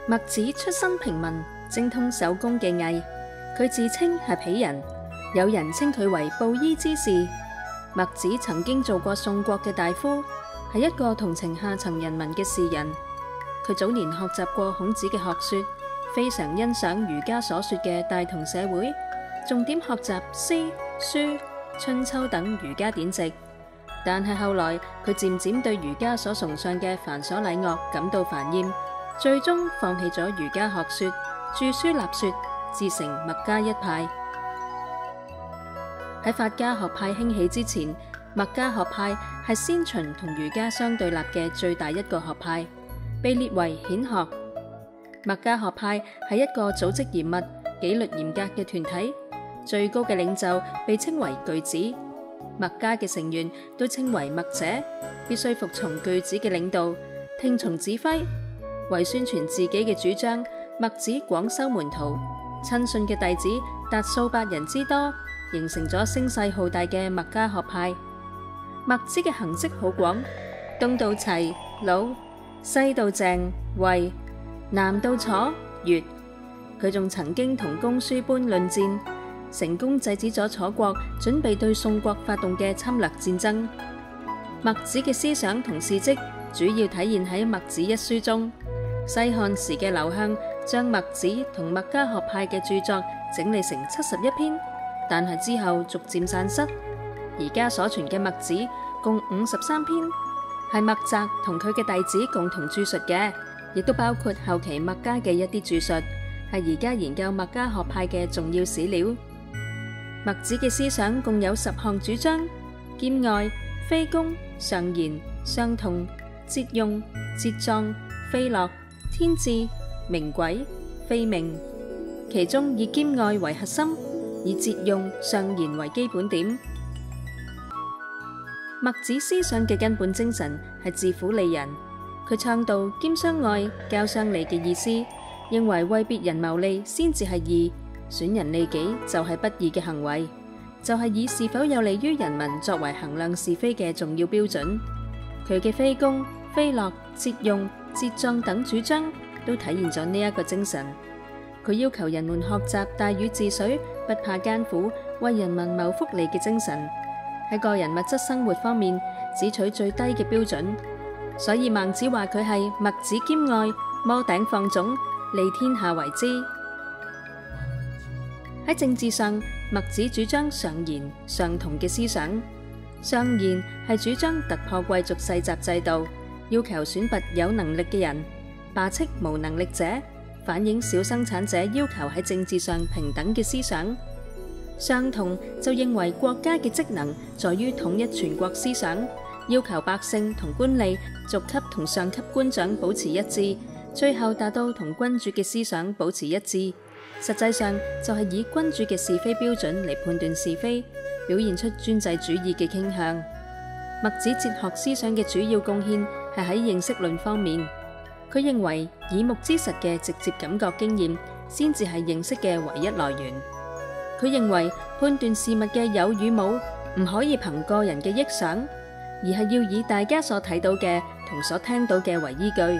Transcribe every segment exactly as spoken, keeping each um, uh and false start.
墨子出身平民，精通手工技藝。佢自稱係鄙人，有人稱佢為布衣之士。墨子曾經做過宋國嘅大夫，係一個同情下層人民嘅士人。佢早年學習過孔子嘅學說，非常欣賞儒家所說嘅大同社會，重點學習詩、書、春秋等儒家典籍。但係後來佢漸漸對儒家所崇尚嘅繁瑣禮樂感到煩厭，最終放棄咗儒家學說，著書立說，自成墨家一派。喺法家學派興起之前，墨家學派係先秦同儒家相對立嘅最大一個學派，被列為顯學。墨家學派係一個組織嚴密、紀律嚴格嘅團體，最高嘅領袖被稱為巨子。墨家嘅成員都稱為墨者，必須服從巨子嘅領導，聽從指揮。為宣傳自己嘅主張，墨子廣收門徒，親信嘅弟子達數百人之多，形成咗聲勢浩大嘅墨家學派。墨子嘅行跡好廣，東到齊、魯，西到鄭、衛，南到楚、越。佢仲曾經同公輸般論戰，成功制止咗楚國準備對宋國發動嘅侵略戰爭。墨子嘅思想同事跡主要體現喺《墨子》一書中。西漢時嘅劉向將墨子同墨家學派嘅著作整理成七十一篇，但係之後逐漸散失。而家所傳嘅墨子共五十三篇，係墨翟同佢嘅弟子共同著述嘅，亦都包括後期墨家嘅一啲著述，係而家研究墨家學派嘅重要史料。墨子嘅思想共有十項主張：兼愛、非攻、尚賢、尚同、節用、節葬、非樂、天志、明軌、非命。其中以兼愛為核心，以節用、尚賢為基本點。墨子思想嘅根本精神係自苦利人，佢倡導兼相愛、交相利嘅意思，認為為別人謀利先至係義，損人利己就係不義嘅行為，就係以是否有利於人民作為衡量是非嘅重要標準。佢嘅非攻、非樂、節用、節葬等主張都體現咗呢一個精神。佢要求人們學習大禹治水、不怕艱苦、為人民謀福利嘅精神，喺個人物質生活方面只取最低嘅標準。所以孟子話佢係墨子兼愛，摩頂放踵，利天下為之。喺政治上，墨子主張尚賢、尚同嘅思想。尚賢係主張突破貴族世襲制度，要求選拔有能力嘅人，罷斥無能力者，反映小生產者要求喺政治上平等嘅思想。尚同就認為國家嘅職能在於統一全國思想，要求百姓同官吏逐級同上級官長保持一致，最後達到同君主嘅思想保持一致。實際上就係以君主嘅是非標準嚟判斷是非，表現出專制主義嘅傾向。墨子哲學思想嘅主要貢獻係喺認識論方面，佢認為耳目之實嘅直接感覺經驗先至係認識嘅唯一來源。佢認為判斷事物嘅有與冇唔可以憑個人嘅臆想，而係要以大家所睇到嘅同所聽到嘅為依據。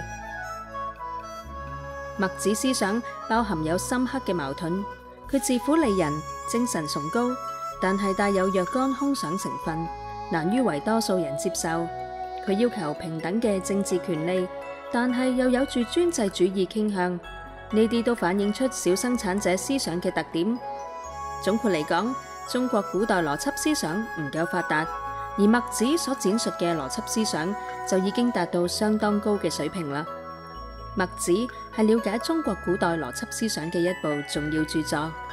墨子思想包含有深刻嘅矛盾，佢自苦利人，精神崇高，但係帶有若干空想成分，難於為多數人接受。佢要求平等嘅政治權利，但係又有住專制主義傾向，呢啲都反映出小生產者思想嘅特點。總括嚟講，中國古代邏輯思想唔夠發達，而墨子所展述嘅邏輯思想就已經達到相當高嘅水平啦。墨子係了解中國古代邏輯思想嘅一部重要著作。